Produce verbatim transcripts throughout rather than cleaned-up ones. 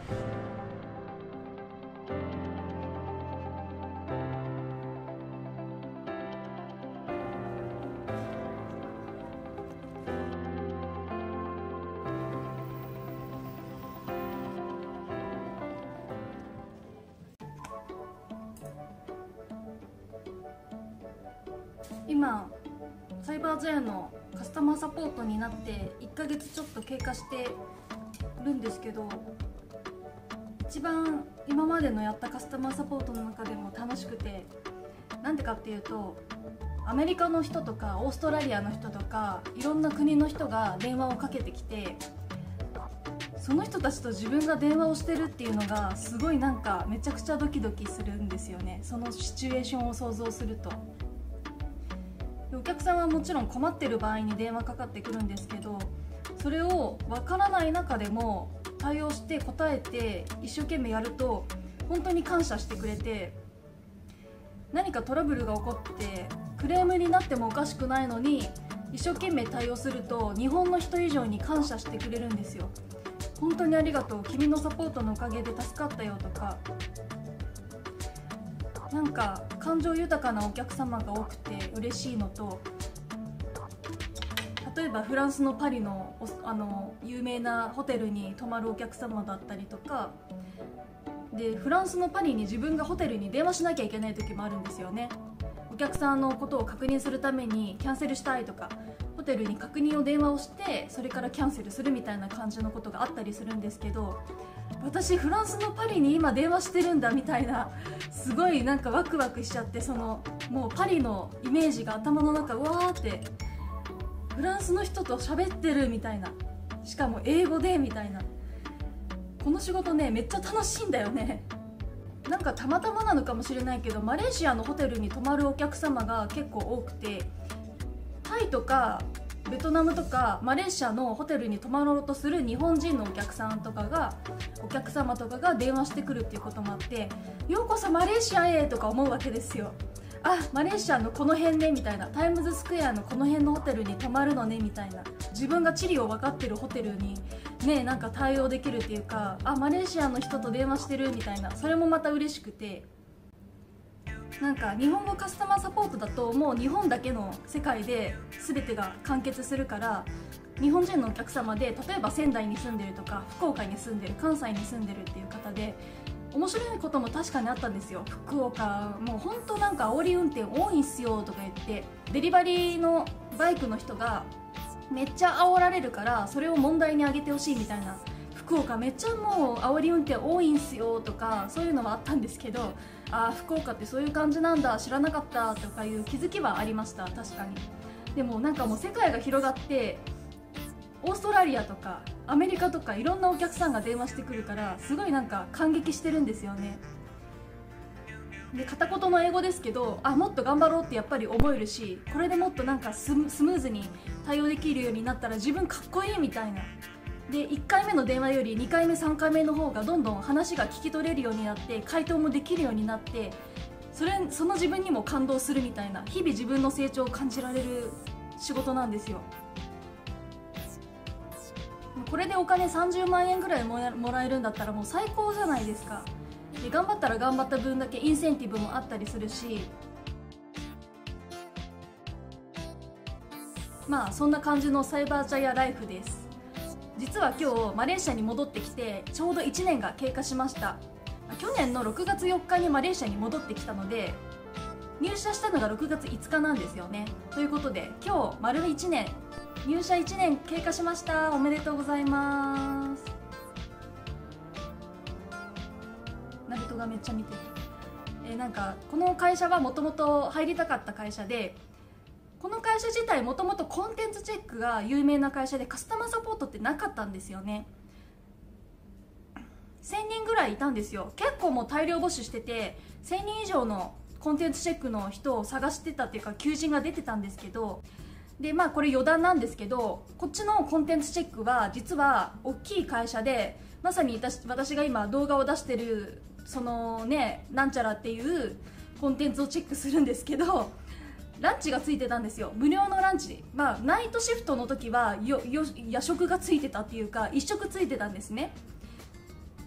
今サイバージャヤのカスタマーサポートになっていっかげつちょっと経過してるんですけど、一番今までのやったカスタマーサポートの中でも楽しくて、なんでかっていうと、アメリカの人とかオーストラリアの人とかいろんな国の人が電話をかけてきて、その人たちと自分が電話をしてるっていうのがすごいなんかめちゃくちゃドキドキするんですよね。そのシチュエーションを想像すると。お客さんはもちろん困ってる場合に電話かかってくるんですけど、それを分からない中でも対応して答えて一生懸命やると本当に感謝してくれて、何かトラブルが起こってクレームになってもおかしくないのに一生懸命対応すると日本の人以上に感謝してくれるんですよ。本当にありがとう、君のサポートのおかげで助かったよとか、なんか感情豊かなお客様が多くて嬉しいのと、例えばフランスのパリの、あの有名なホテルに泊まるお客様だったりとかで、フランスのパリに自分がホテルに電話しなきゃいけない時もあるんですよね。お客さんのことを確認するためにキャンセルしたいとか、ホテルに確認を電話をしてそれからキャンセルするみたいな感じのことがあったりするんですけど、私フランスのパリに今電話してるんだみたいな、すごいなんかワクワクしちゃって、そのもうパリのイメージが頭の中うわーって、フランスの人と喋ってるみたいな、しかも英語でみたいな。この仕事ねめっちゃ楽しいんだよね。なんかたまたまなのかもしれないけど、マレーシアのホテルに泊まるお客様が結構多くて、タイとかベトナムとかマレーシアのホテルに泊まろうとする日本人のお客さんとかがお客様とかが電話してくるっていうこともあって、ようこそマレーシアへとか思うわけですよ。あ、マレーシアのこの辺ねみたいな、タイムズスクエアのこの辺のホテルに泊まるのねみたいな、自分が地理を分かってるホテルにねなんか対応できるっていうか、あ、マレーシアの人と電話してるみたいな、それもまた嬉しくて、なんか日本語カスタマーサポートだともう日本だけの世界で全てが完結するから、日本人のお客様で例えば仙台に住んでるとか福岡に住んでる、関西に住んでるっていう方で面白いことも確かにあったんですよ。福岡もう本当なんか煽り運転多いんすよとか言って、デリバリーのバイクの人がめっちゃ煽られるからそれを問題に挙げてほしいみたいな、福岡めっちゃもう煽り運転多いんすよとかそういうのはあったんですけど、ああ福岡ってそういう感じなんだ知らなかったとかいう気づきはありました。確かに。でもなんかもう世界が広がって、オーストラリアとかアメリカとかいろんなお客さんが電話してくるから、すごいなんか感激してるんですよね。で片言の英語ですけど、あもっと頑張ろうってやっぱり思えるし、これでもっとなんかスムーズに対応できるようになったら自分かっこいいみたいな。でいっかいめの電話よりにかいめさんかいめの方がどんどん話が聞き取れるようになって回答もできるようになって、それその自分にも感動するみたいな、日々自分の成長を感じられる仕事なんですよ。これでお金さんじゅうまんえんぐらいもらえるんだったらもう最高じゃないですか。で頑張ったら頑張った分だけインセンティブもあったりするし、まあそんな感じのサイバージャイアライフです。実は今日マレーシアに戻ってきてちょうどいちねんが経過しました。去年のろくがつよっかにマレーシアに戻ってきたので、入社したのがろくがついつかなんですよね。ということで今日丸いちねん、入社いちねん経過しました。おめでとうございます。ナルトがめっちゃ見てる。えー、なんかこの会社はもともと入りたかった会社で、この会社自体もともとコンテンツチェックが有名な会社でカスタマーサポートってなかったんですよね。せんにんぐらいいたんですよ。結構もう大量募集してて、せんにん以上のコンテンツチェックの人を探してたっていうか求人が出てたんですけど、でまあこれ余談なんですけど、こっちのコンテンツチェックは実は大きい会社で、まさに私私が今動画を出してるそのねなんちゃらっていうコンテンツをチェックするんですけど、ランチがついてたんですよ。無料のランチ。まあナイトシフトの時はよよ夜食がついてたっていうか一食ついてたんですね。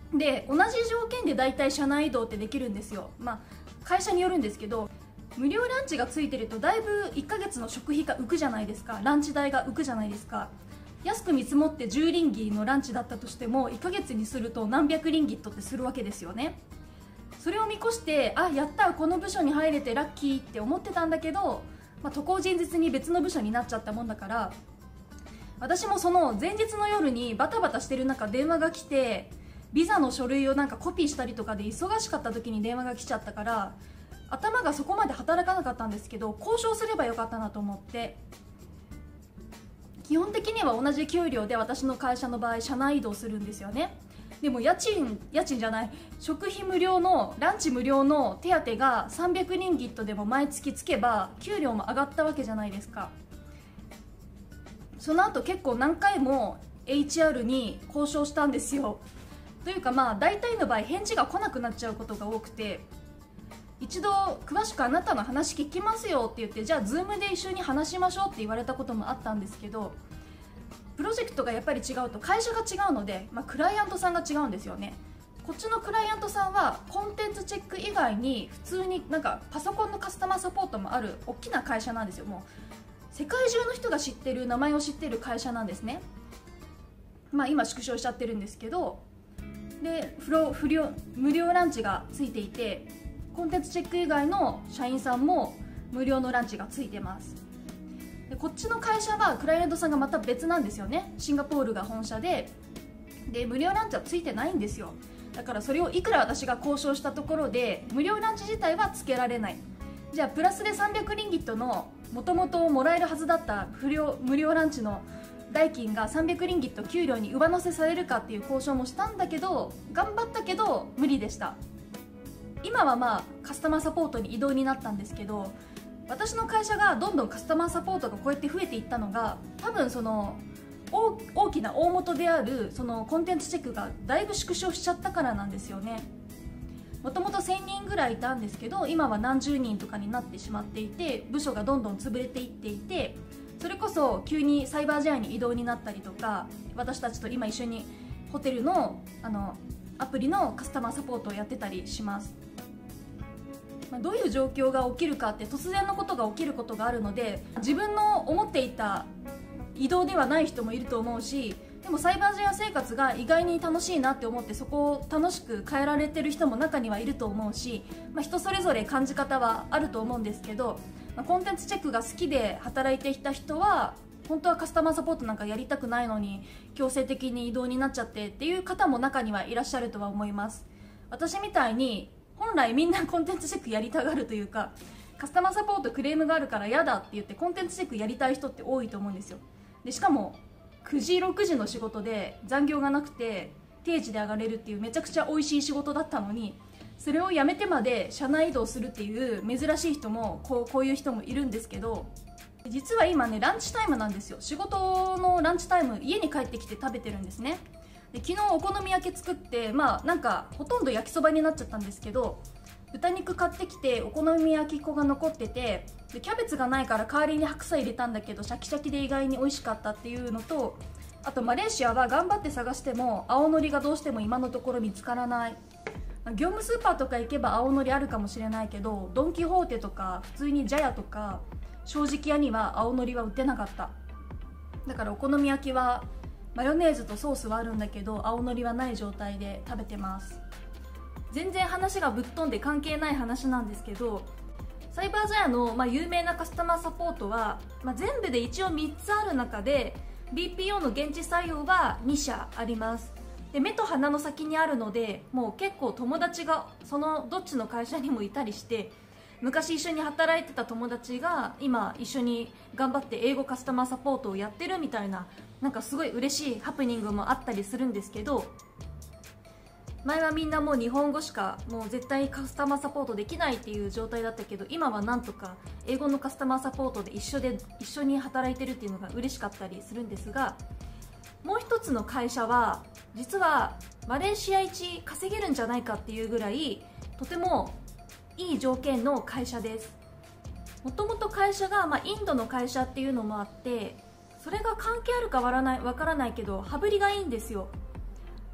で同じ条件で大体社内移動ってできるんですよ。まあ会社によるんですけど、無料ランチがついてるとだいぶいっかげつの食費が浮くじゃないですか。ランチ代が浮くじゃないですか。安く見積もってじゅうリンギのランチだったとしてもいっかげつにすると何百リンギットってするわけですよね。それを見越して、あ、やった、この部署に入れてラッキーって思ってたんだけど、まあ、渡航前日に別の部署になっちゃったもんだから、私もその前日の夜にバタバタしてる中電話が来て、ビザの書類をなんかコピーしたりとかで忙しかった時に電話が来ちゃったから、頭がそこまで働かなかったんですけど、交渉すればよかったなと思って。基本的には同じ給料で私の会社の場合社内移動するんですよね。でも家賃家賃じゃない食費無料のランチ無料の手当がさんびゃくリンギットでも毎月つけば給料も上がったわけじゃないですか。その後結構何回も エイチアール に交渉したんですよ。というかまあ大体の場合返事が来なくなっちゃうことが多くて、一度詳しくあなたの話聞きますよって言って、じゃあ Zoom で一緒に話しましょうって言われたこともあったんですけど、プロジェクトがやっぱり違うと会社が違うので、まあ、クライアントさんが違うんですよね。こっちのクライアントさんはコンテンツチェック以外に普通になんかパソコンのカスタマーサポートもある大きな会社なんですよ。もう世界中の人が知ってる名前を知ってる会社なんですね。まあ今縮小しちゃってるんですけど、で不料不料無料ランチがついていて、コンテンツチェック以外の社員さんも無料のランチがついてます。でこっちの会社はクライアントさんがまた別なんですよね。シンガポールが本社で、で無料ランチはついてないんですよ。だからそれをいくら私が交渉したところで無料ランチ自体はつけられない。じゃあプラスでさんびゃくリンギットのもともともらえるはずだった不料無料ランチの代金がさんびゃくリンギット給料に上乗せされるかっていう交渉もしたんだけど、頑張ったけど無理でした。今はまあカスタマーサポートに移動になったんですけど、私の会社がどんどんカスタマーサポートがこうやって増えていったのが、多分その大, 大きな大元であるそのコンテンツチェックがだいぶ縮小しちゃったからなんですよね。もともとせんにんぐらいいたんですけど、今は何十人とかになってしまっていて、部署がどんどん潰れていっていて、それこそ急にサイバージェアに移動になったりとか、私たちと今一緒にホテル の, あのアプリのカスタマーサポートをやってたりします。まあ、どういう状況が起きるかって突然のことが起きることがあるので、自分の思っていた移動ではない人もいると思うし、でもサイバージェア生活が意外に楽しいなって思ってそこを楽しく変えられてる人も中にはいると思うし、まあ、人それぞれ感じ方はあると思うんですけど、まあ、コンテンツチェックが好きで働いていた人は本当はカスタマーサポートなんかやりたくないのに強制的に移動になっちゃってっていう方も中にはいらっしゃるとは思います。私みたいに本来みんなコンテンツチェックやりたがるというか、カスタマーサポートクレームがあるから嫌だって言ってコンテンツチェックやりたい人って多いと思うんですよ。でしかもくじろくじの仕事で残業がなくて定時で上がれるっていうめちゃくちゃ美味しい仕事だったのに、それをやめてまで社内移動するっていう珍しい人もこう、こういう人もいるんですけど、実は今ねランチタイムなんですよ。仕事のランチタイム、家に帰ってきて食べてるんですね。で昨日お好み焼き作って、まあなんかほとんど焼きそばになっちゃったんですけど、豚肉買ってきてお好み焼き粉が残ってて、でキャベツがないから代わりに白菜入れたんだけどシャキシャキで意外に美味しかったっていうのと、あとマレーシアは頑張って探しても青のりがどうしても今のところ見つからない。業務スーパーとか行けば青のりあるかもしれないけど、ドン・キホーテとか普通にジャヤとか正直屋には青のりは売ってなかった。だからお好み焼きはマヨネーズとソースはあるんだけど青のりはない状態で食べてます。全然話がぶっ飛んで関係ない話なんですけど、サイバージェアの、まあ、有名なカスタマーサポートは、まあ、全部で一応みっつある中で ビーピーオー の現地採用はにしゃあります。で目と鼻の先にあるので、もう結構友達がそのどっちの会社にもいたりして、昔一緒に働いてた友達が今一緒に頑張って英語カスタマーサポートをやってるみたいな、なんかすごい嬉しいハプニングもあったりするんですけど、前はみんなもう日本語しかもう絶対カスタマーサポートできないっていう状態だったけど、今はなんとか英語のカスタマーサポートで一緒で一緒に働いてるっていうのが嬉しかったりするんですが、もう一つの会社は実はマレーシア一稼げるんじゃないかっていうぐらいとてもいい条件の会社です。もともと会社が、まあ、インドの会社っていうのもあって、それが関係あるかわからないわからないけど羽振りがいいんですよ。私たち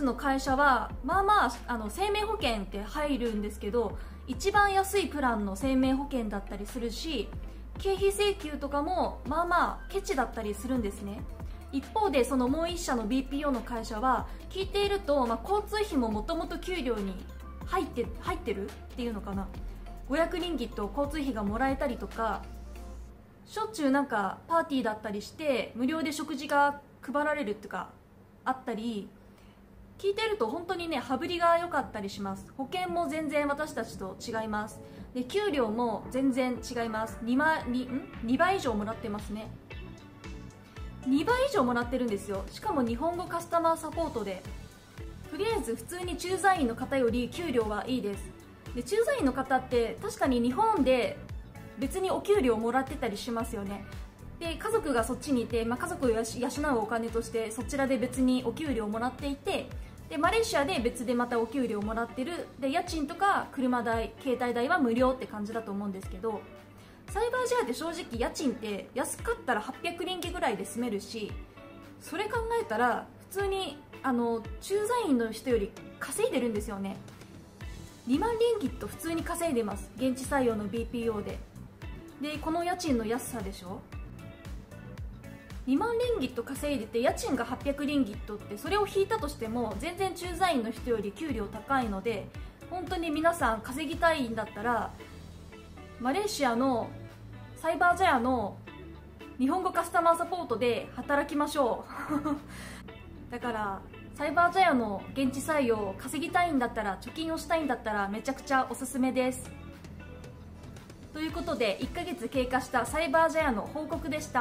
つの会社はまあまああの生命保険って入るんですけど、一番安いプランの生命保険だったりするし、経費請求とかもまあまあケチだったりするんですね。一方でそのもう一社の ビーピーオー の会社は聞いていると、まあ、交通費ももともと給料に入って入ってるっていうのかな、ごひゃくリンギット交通費がもらえたりとか、しょっちゅうなんかパーティーだったりして無料で食事が配られるっていうかあったり、聞いてると本当にね羽振りが良かったりします。保険も全然私たちと違います。で給料も全然違います。 2, 倍 2, んにばい以上もらってますね。にばい以上もらってるんですよ。しかも日本語カスタマーサポートで、とりあえず普通に駐在員の方より給料はいいです。で駐在員の方って確かに日本で別にお給料もらってたりしますよね。で家族がそっちにいて、まあ、家族を養うお金としてそちらで別にお給料をもらっていて、でマレーシアで別でまたお給料をもらってる。で家賃とか車代携帯代は無料って感じだと思うんですけど、サイバージェアって正直家賃って安かったらはっぴゃくリンギぐらいで住めるし、それ考えたら普通にあの駐在員の人より稼いでるんですよね。にまんリンギット普通に稼いでます、現地採用の ビーピーオー で。でこの家賃の安さでしょ。にまんリンギット稼いでて家賃がはっぴゃくリンギットって、それを引いたとしても全然駐在員の人より給料高いので、本当に皆さん稼ぎたいんだったらマレーシアのサイバージャヤの日本語カスタマーサポートで働きましょうだからサイバージャヤの現地採用を稼ぎたいんだったら、貯金をしたいんだったらめちゃくちゃおすすめです。ということでいっかげつ経過したサイバージャヤの報告でした。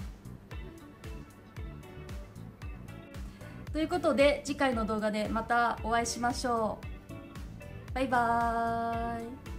ということで次回の動画でまたお会いしましょう。バイバーイ。